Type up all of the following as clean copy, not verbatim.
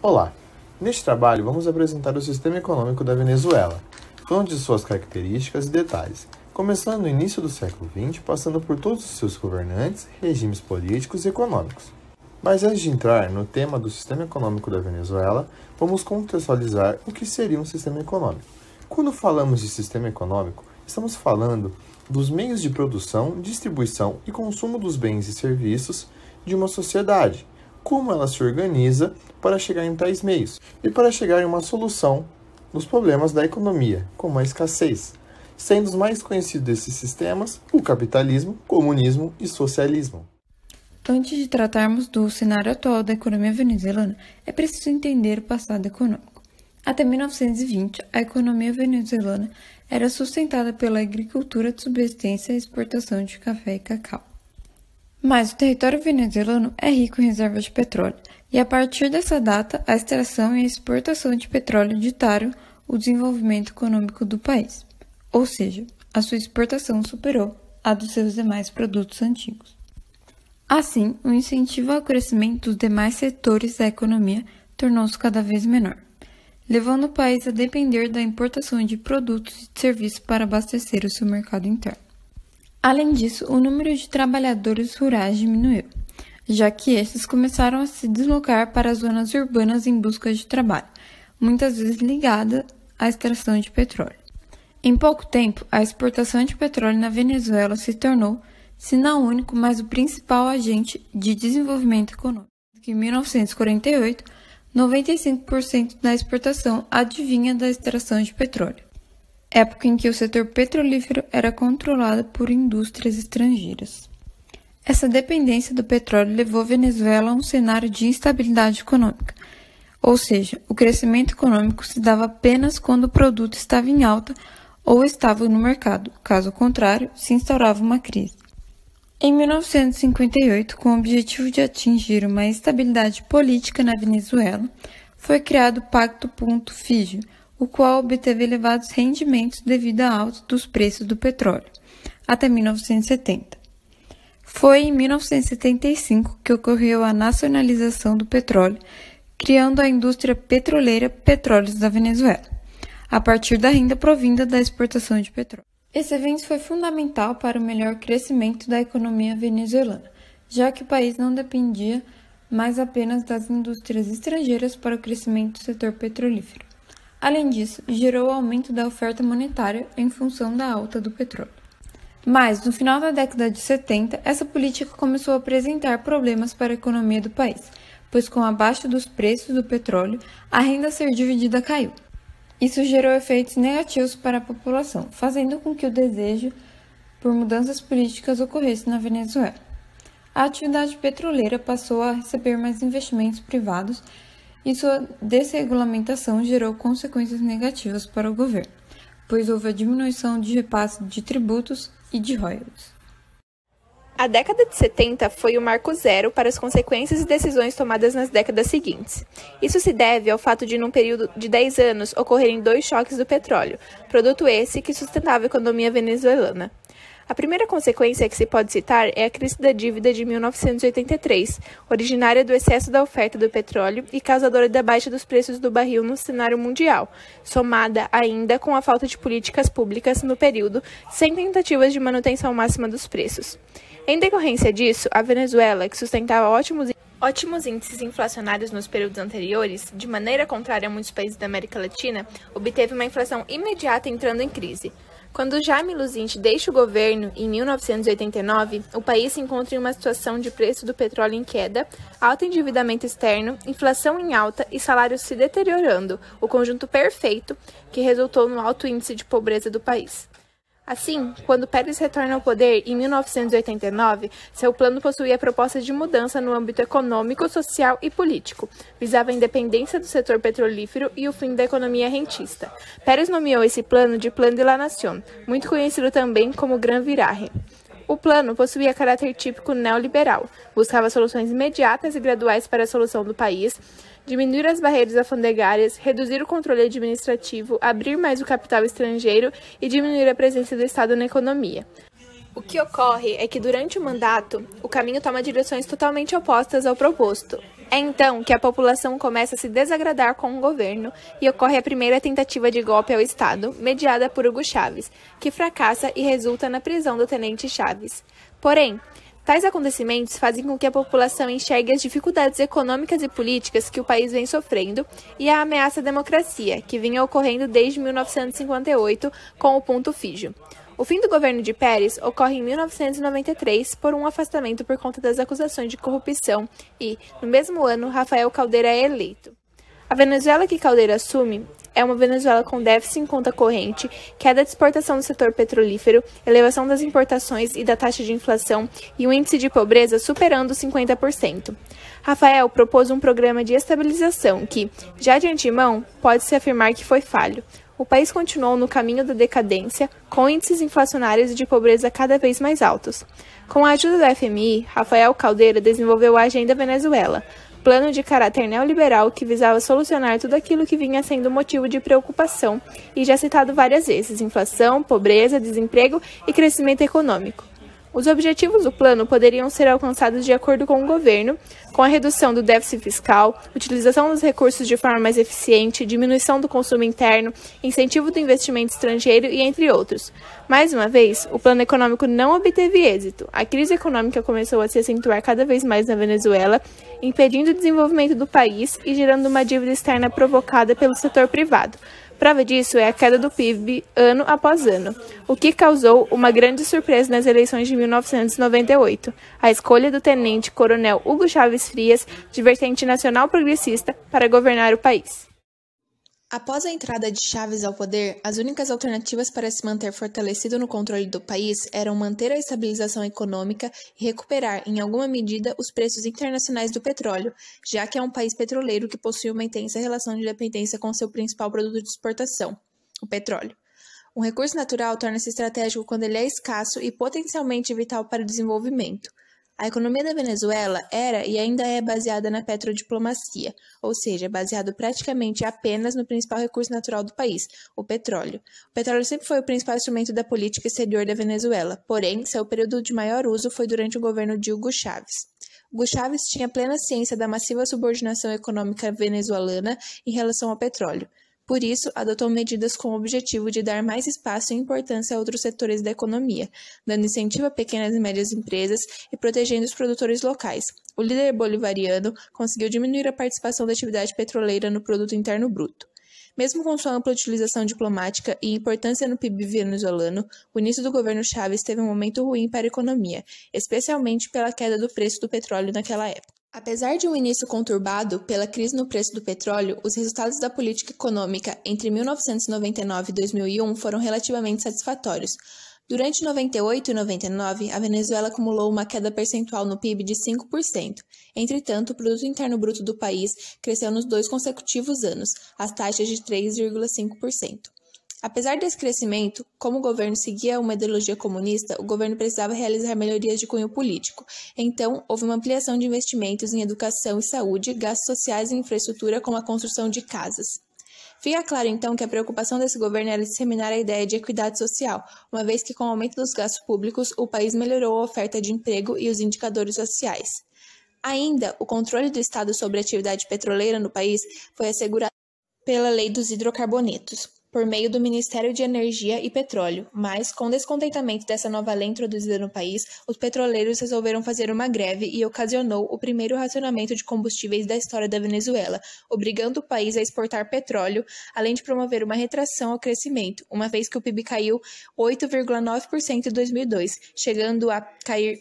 Olá! Neste trabalho vamos apresentar o sistema econômico da Venezuela, falando de suas características e detalhes, começando no início do século XX, passando por todos os seus governantes, regimes políticos e econômicos. Mas antes de entrar no tema do sistema econômico da Venezuela, vamos contextualizar o que seria um sistema econômico. Quando falamos de sistema econômico, estamos falando dos meios de produção, distribuição e consumo dos bens e serviços de uma sociedade, como ela se organiza para chegar em tais meios e para chegar em uma solução dos problemas da economia, como a escassez, sendo os mais conhecidos desses sistemas o capitalismo, comunismo e socialismo. Antes de tratarmos do cenário atual da economia venezuelana, é preciso entender o passado econômico. Até 1920, a economia venezuelana era sustentada pela agricultura de subsistência e exportação de café e cacau. Mas o território venezuelano é rico em reservas de petróleo, e a partir dessa data, a extração e a exportação de petróleo ditaram o desenvolvimento econômico do país, ou seja, a sua exportação superou a dos seus demais produtos antigos. Assim, o incentivo ao crescimento dos demais setores da economia tornou-se cada vez menor, levando o país a depender da importação de produtos e de serviços para abastecer o seu mercado interno. Além disso, o número de trabalhadores rurais diminuiu, já que estes começaram a se deslocar para as zonas urbanas em busca de trabalho, muitas vezes ligada à extração de petróleo. Em pouco tempo, a exportação de petróleo na Venezuela se tornou, se não o único, mas o principal agente de desenvolvimento econômico. Em 1948, 95% da exportação advinha da extração de petróleo, época em que o setor petrolífero era controlado por indústrias estrangeiras. Essa dependência do petróleo levou a Venezuela a um cenário de instabilidade econômica, ou seja, o crescimento econômico se dava apenas quando o produto estava em alta ou estava no mercado, caso contrário, se instaurava uma crise. Em 1958, com o objetivo de atingir uma estabilidade política na Venezuela, foi criado o Pacto Ponto Fijo, o qual obteve elevados rendimentos devido à alta dos preços do petróleo, até 1970. Foi em 1975 que ocorreu a nacionalização do petróleo, criando a indústria petroleira Petróleos da Venezuela, a partir da renda provinda da exportação de petróleo. Esse evento foi fundamental para o melhor crescimento da economia venezuelana, já que o país não dependia mais apenas das indústrias estrangeiras para o crescimento do setor petrolífero. Além disso, gerou o aumento da oferta monetária em função da alta do petróleo. Mas, no final da década de 70, essa política começou a apresentar problemas para a economia do país, pois com a baixa dos preços do petróleo, a renda a ser dividida caiu. Isso gerou efeitos negativos para a população, fazendo com que o desejo por mudanças políticas ocorresse na Venezuela. A atividade petroleira passou a receber mais investimentos privados e sua desregulamentação gerou consequências negativas para o governo, pois houve a diminuição de repasse de tributos e de royalties. A década de 70 foi o marco zero para as consequências e decisões tomadas nas décadas seguintes. Isso se deve ao fato de, num período de 10 anos, ocorrerem 2 choques do petróleo, produto esse que sustentava a economia venezuelana. A primeira consequência que se pode citar é a crise da dívida de 1983, originária do excesso da oferta do petróleo e causadora da baixa dos preços do barril no cenário mundial, somada ainda com a falta de políticas públicas no período, sem tentativas de manutenção máxima dos preços. Em decorrência disso, a Venezuela, que sustentava ótimos índices inflacionários nos períodos anteriores, de maneira contrária a muitos países da América Latina, obteve uma inflação imediata entrando em crise. Quando Jaime Luzinte deixa o governo, em 1989, o país se encontra em uma situação de preço do petróleo em queda, alto endividamento externo, inflação em alta e salários se deteriorando, o conjunto perfeito que resultou no alto índice de pobreza do país. Assim, quando Pérez retorna ao poder em 1989, seu plano possuía a proposta de mudança no âmbito econômico, social e político. Visava a independência do setor petrolífero e o fim da economia rentista. Pérez nomeou esse plano de Plan de la Nación, muito conhecido também como Gran Viraje. O plano possuía caráter típico neoliberal, buscava soluções imediatas e graduais para a solução do país, diminuir as barreiras alfandegárias, reduzir o controle administrativo, abrir mais o capital estrangeiro e diminuir a presença do Estado na economia. O que ocorre é que durante o mandato, o caminho toma direções totalmente opostas ao proposto. É então que a população começa a se desagradar com o governo e ocorre a primeira tentativa de golpe ao Estado, mediada por Hugo Chávez, que fracassa e resulta na prisão do tenente Chávez. Porém, tais acontecimentos fazem com que a população enxergue as dificuldades econômicas e políticas que o país vem sofrendo e a ameaça à democracia, que vinha ocorrendo desde 1958 com o Ponto Fijo. O fim do governo de Pérez ocorre em 1993 por um afastamento por conta das acusações de corrupção e, no mesmo ano, Rafael Caldeira é eleito. A Venezuela que Caldeira assume é uma Venezuela com déficit em conta corrente, queda de exportação do setor petrolífero, elevação das importações e da taxa de inflação e um índice de pobreza superando 50%. Rafael propôs um programa de estabilização que, já de antemão, pode-se afirmar que foi falho. O país continuou no caminho da decadência, com índices inflacionários e de pobreza cada vez mais altos. Com a ajuda do FMI, Rafael Caldeira desenvolveu a Agenda Venezuela, plano de caráter neoliberal que visava solucionar tudo aquilo que vinha sendo motivo de preocupação e já citado várias vezes: inflação, pobreza, desemprego e crescimento econômico. Os objetivos do plano poderiam ser alcançados de acordo com o governo, com a redução do déficit fiscal, utilização dos recursos de forma mais eficiente, diminuição do consumo interno, incentivo do investimento estrangeiro e entre outros. Mais uma vez, o plano econômico não obteve êxito. A crise econômica começou a se acentuar cada vez mais na Venezuela, impedindo o desenvolvimento do país e gerando uma dívida externa provocada pelo setor privado. Prova disso é a queda do PIB ano após ano, o que causou uma grande surpresa nas eleições de 1998, a escolha do tenente-coronel Hugo Chávez Frías, de vertente nacional progressista, para governar o país. Após a entrada de Chávez ao poder, as únicas alternativas para se manter fortalecido no controle do país eram manter a estabilização econômica e recuperar, em alguma medida, os preços internacionais do petróleo, já que é um país petroleiro que possui uma intensa relação de dependência com seu principal produto de exportação, o petróleo. Um recurso natural torna-se estratégico quando ele é escasso e potencialmente vital para o desenvolvimento. A economia da Venezuela era e ainda é baseada na petrodiplomacia, ou seja, baseado praticamente apenas no principal recurso natural do país, o petróleo. O petróleo sempre foi o principal instrumento da política exterior da Venezuela, porém, seu período de maior uso foi durante o governo de Hugo Chávez. Hugo Chávez tinha plena ciência da massiva subordinação econômica venezuelana em relação ao petróleo. Por isso, adotou medidas com o objetivo de dar mais espaço e importância a outros setores da economia, dando incentivo a pequenas e médias empresas e protegendo os produtores locais. O líder bolivariano conseguiu diminuir a participação da atividade petroleira no produto interno bruto. Mesmo com sua ampla utilização diplomática e importância no PIB venezuelano, o início do governo Chávez teve um momento ruim para a economia, especialmente pela queda do preço do petróleo naquela época. Apesar de um início conturbado pela crise no preço do petróleo, os resultados da política econômica entre 1999 e 2001 foram relativamente satisfatórios. Durante 98 e 99, a Venezuela acumulou uma queda percentual no PIB de 5%. Entretanto, o produto interno bruto do país cresceu nos 2 consecutivos anos, as taxas de 3,5%. Apesar desse crescimento, como o governo seguia uma ideologia comunista, o governo precisava realizar melhorias de cunho político. Então, houve uma ampliação de investimentos em educação e saúde, gastos sociais e infraestrutura, como a construção de casas. Fica claro, então, que a preocupação desse governo era disseminar a ideia de equidade social, uma vez que, com o aumento dos gastos públicos, o país melhorou a oferta de emprego e os indicadores sociais. Ainda, o controle do Estado sobre a atividade petroleira no país foi assegurado pela Lei dos Hidrocarbonetos, por meio do Ministério de Energia e Petróleo, mas, com o descontentamento dessa nova lei introduzida no país, os petroleiros resolveram fazer uma greve e ocasionou o primeiro racionamento de combustíveis da história da Venezuela, obrigando o país a exportar petróleo, além de promover uma retração ao crescimento, uma vez que o PIB caiu 8,9% em 2002, chegando a cair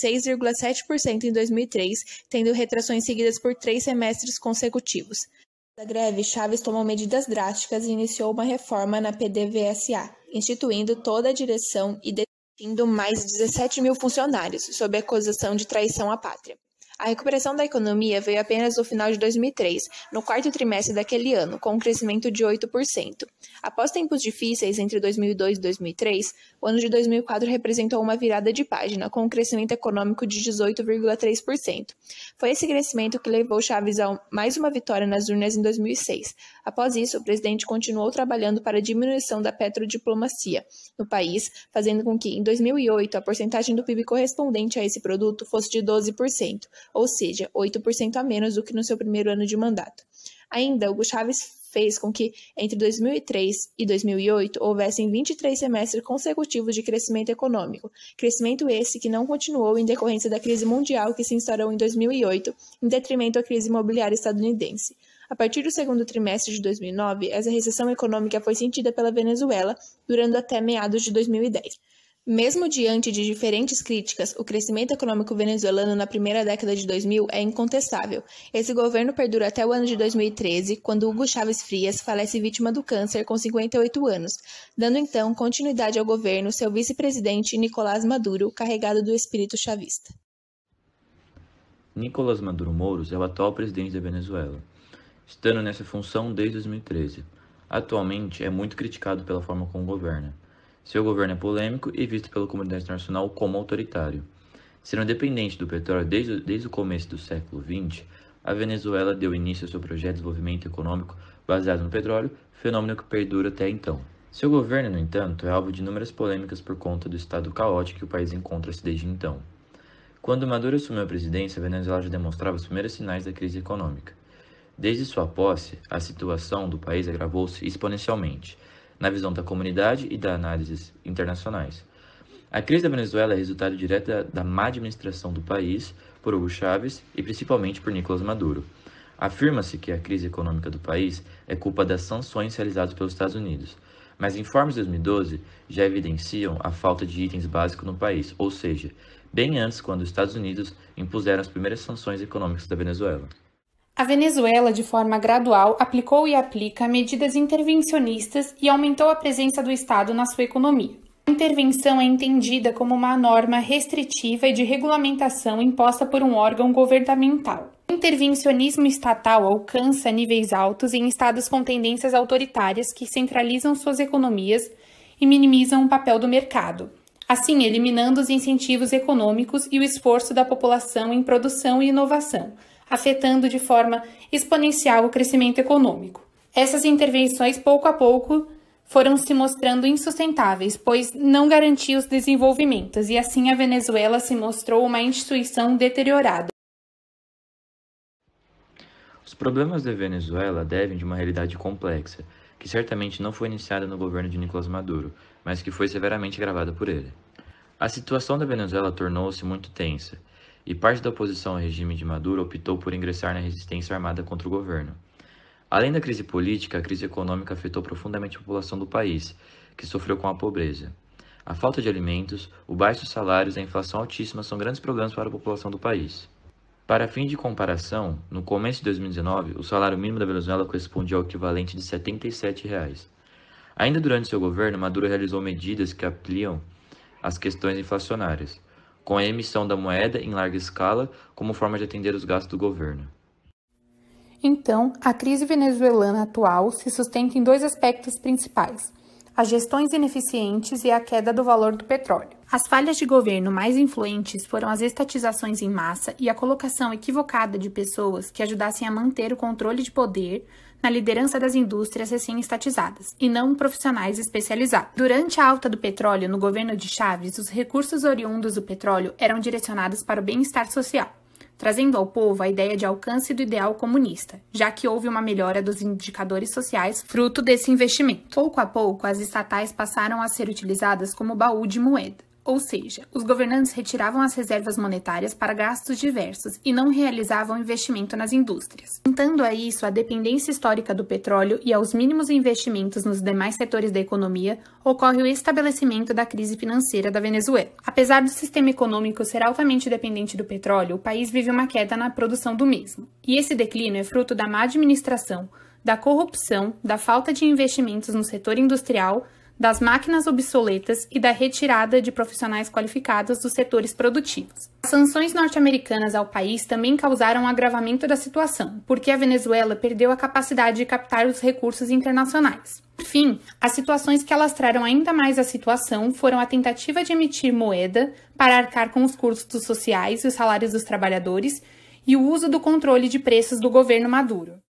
26,7% em 2003, tendo retrações seguidas por 3 semestres consecutivos. Da greve, Chávez tomou medidas drásticas e iniciou uma reforma na PDVSA, instituindo toda a direção e demitindo mais de 17 mil funcionários, sob a acusação de traição à pátria. A recuperação da economia veio apenas no final de 2003, no quarto trimestre daquele ano, com um crescimento de 8%. Após tempos difíceis entre 2002 e 2003, o ano de 2004 representou uma virada de página, com um crescimento econômico de 18,3%. Foi esse crescimento que levou Chávez a mais uma vitória nas urnas em 2006. Após isso, o presidente continuou trabalhando para a diminuição da petrodiplomacia no país, fazendo com que, em 2008, a porcentagem do PIB correspondente a esse produto fosse de 12%. Ou seja, 8% a menos do que no seu primeiro ano de mandato. Ainda, Hugo Chávez fez com que, entre 2003 e 2008, houvessem 23 semestres consecutivos de crescimento econômico, crescimento esse que não continuou em decorrência da crise mundial que se instaurou em 2008, em detrimento da crise imobiliária estadunidense. A partir do segundo trimestre de 2009, essa recessão econômica foi sentida pela Venezuela, durando até meados de 2010. Mesmo diante de diferentes críticas, o crescimento econômico venezuelano na primeira década de 2000 é incontestável. Esse governo perdura até o ano de 2013, quando Hugo Chávez Frías falece vítima do câncer com 58 anos, dando então continuidade ao governo seu vice-presidente Nicolás Maduro, carregado do espírito chavista. Nicolás Maduro Mouros é o atual presidente da Venezuela, estando nessa função desde 2013. Atualmente é muito criticado pela forma como governa. Seu governo é polêmico e visto pela comunidade internacional como autoritário. Sendo dependente do petróleo desde o começo do século XX, a Venezuela deu início ao seu projeto de desenvolvimento econômico baseado no petróleo, fenômeno que perdura até então. Seu governo, no entanto, é alvo de inúmeras polêmicas por conta do estado caótico que o país encontra-se desde então. Quando Maduro assumiu a presidência, a Venezuela já demonstrava os primeiros sinais da crise econômica. Desde sua posse, a situação do país agravou-se exponencialmente, na visão da comunidade e das análises internacionais. A crise da Venezuela é resultado direto da má administração do país por Hugo Chávez e principalmente por Nicolás Maduro. Afirma-se que a crise econômica do país é culpa das sanções realizadas pelos Estados Unidos, mas informes de 2012 já evidenciam a falta de itens básicos no país, ou seja, bem antes quando os Estados Unidos impuseram as primeiras sanções econômicas da Venezuela. A Venezuela, de forma gradual, aplicou e aplica medidas intervencionistas e aumentou a presença do Estado na sua economia. A intervenção é entendida como uma norma restritiva e de regulamentação imposta por um órgão governamental. O intervencionismo estatal alcança níveis altos em estados com tendências autoritárias que centralizam suas economias e minimizam o papel do mercado, assim eliminando os incentivos econômicos e o esforço da população em produção e inovação, afetando de forma exponencial o crescimento econômico. Essas intervenções, pouco a pouco, foram se mostrando insustentáveis, pois não garantiam os desenvolvimentos, e assim a Venezuela se mostrou uma instituição deteriorada. Os problemas da Venezuela devem de uma realidade complexa, que certamente não foi iniciada no governo de Nicolás Maduro, mas que foi severamente agravada por ele. A situação da Venezuela tornou-se muito tensa, e parte da oposição ao regime de Maduro optou por ingressar na resistência armada contra o governo. Além da crise política, a crise econômica afetou profundamente a população do país, que sofreu com a pobreza. A falta de alimentos, o baixo salários e a inflação altíssima são grandes problemas para a população do país. Para fim de comparação, no começo de 2019, o salário mínimo da Venezuela correspondia ao equivalente de R$ 77. Ainda durante seu governo, Maduro realizou medidas que ampliam as questões inflacionárias, com a emissão da moeda em larga escala como forma de atender os gastos do governo. Então, a crise venezuelana atual se sustenta em dois aspectos principais: as gestões ineficientes e a queda do valor do petróleo. As falhas de governo mais influentes foram as estatizações em massa e a colocação equivocada de pessoas que ajudassem a manter o controle de poder na liderança das indústrias recém-estatizadas, e não profissionais especializados. Durante a alta do petróleo no governo de Chávez, os recursos oriundos do petróleo eram direcionados para o bem-estar social, trazendo ao povo a ideia de alcance do ideal comunista, já que houve uma melhora dos indicadores sociais fruto desse investimento. Pouco a pouco, as estatais passaram a ser utilizadas como baú de moeda. Ou seja, os governantes retiravam as reservas monetárias para gastos diversos e não realizavam investimento nas indústrias. Juntando a isso a dependência histórica do petróleo e aos mínimos investimentos nos demais setores da economia, ocorre o estabelecimento da crise financeira da Venezuela. Apesar do sistema econômico ser altamente dependente do petróleo, o país vive uma queda na produção do mesmo. E esse declínio é fruto da má administração, da corrupção, da falta de investimentos no setor industrial, das máquinas obsoletas e da retirada de profissionais qualificados dos setores produtivos. As sanções norte-americanas ao país também causaram um agravamento da situação, porque a Venezuela perdeu a capacidade de captar os recursos internacionais. Por fim, as situações que alastraram ainda mais a situação foram a tentativa de emitir moeda para arcar com os custos sociais e os salários dos trabalhadores e o uso do controle de preços do governo Maduro.